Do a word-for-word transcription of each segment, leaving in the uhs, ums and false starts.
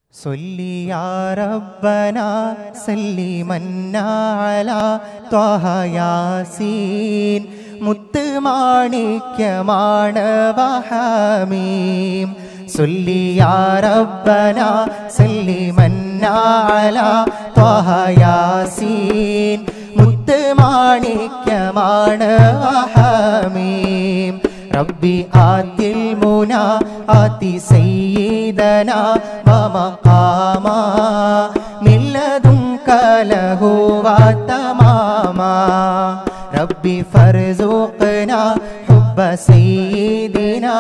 صلي يا ربنا سلمنا على طه ياسين മുത്തുമാണിക്യമാണ് വഹമീം صلي يا ربنا سلمنا على طه ياسين മുത്തുമാണിക്യമാണ് വഹമീം ربي آتي المنى آتي سيدنا ومقاما من لدنك له وتماما ربي فارزقنا حب سيدنا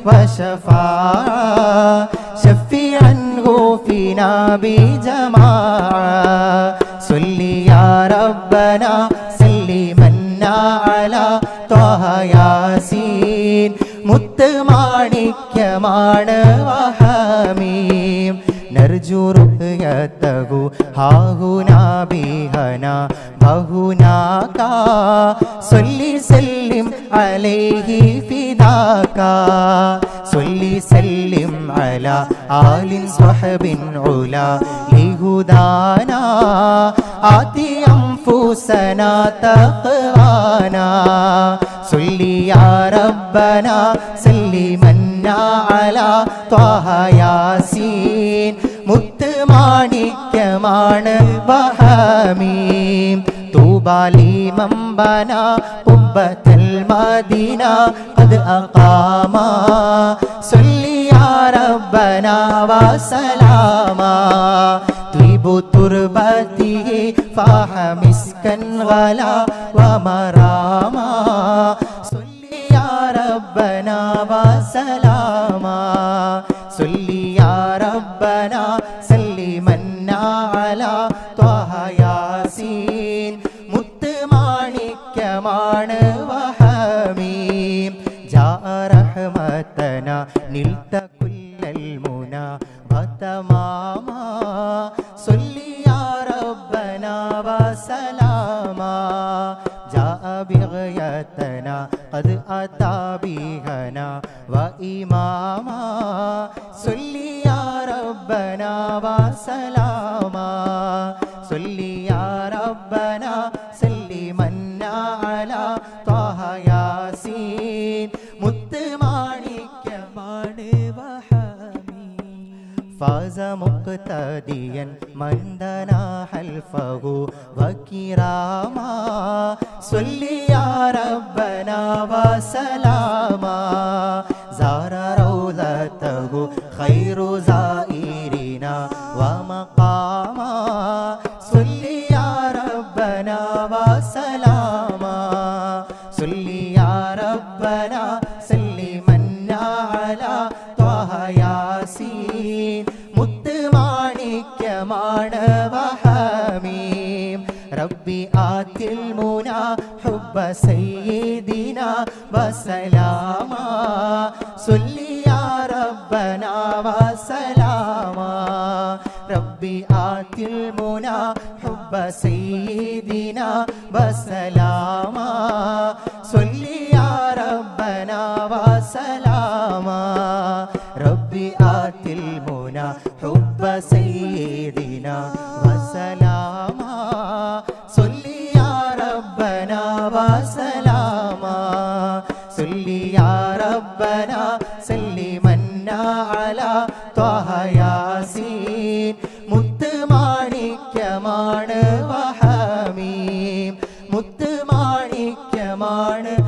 وشفاعة شفي عنه فينا بجماعة صلي يا ربنا سلمنا على طه ياسين മുത്തുമാണിക്യമാണ് വഹമീം നർജു റുയതഹു ഹാഹുനാ ബിഹന ബഹുനാകാ സല്ലി സല്ലിം അലൈഹി ഫിദാകാ സല്ലി സല്ലിം അലാ ആലിൻ സ്വഹബിൻ ഉലാ ലിഹുദാനാ ആതി അൻഫുസനാ തഖ്വാനാ صلي يا ربنا سلمنا على طه ياسين മുത്തുമാണിക്യമാണ് വഹമീം طوبى لمن بنى قبة المدينة قد أقاما صلي يا ربنا وسلاما طيب تربته فاح مسكا غلا ومراما صلي يا ربنا وسلاما صلي يا ربنا سلمنا على طه ياسين മുത്തുമാണിക്യമാണ് വഹമീം جاء رحمتنا نلت كل المنى وتماما صلي يا ربنا وسلاما جاء بغيتنا قد أتى بهنا وإماما صلي يا ربنا وسلاما صلي يا ربنا سلمنا على طه ياسين മുത്തുമാണിക്യമാണ് വഹമീം فاز مقتديا من دنا حلفه وكراما صلي يا ربنا وسلاما زار روضته خير زائرنا ومقاما صلي يا ربنا وسلاما صلي يا ربنا سلمنا على طه ياسين മുത്തുമാണിക്യമാണ് വഹമീം ربي آتي المنى حب سيدنا وسلاما صلي يا ربنا وسلاما ربي آتي المنى حب سيدنا وسلاما صلي يا ربنا وسلاما ربي آتي المنى حب سيدنا وسلاما صلي يا ربنا وسلاما صلي يا ربنا سلمنا على طه ياسين മുത്തുമാണിക്യമാണ് വഹമീം മുത്തുമാണിക്യമാണ്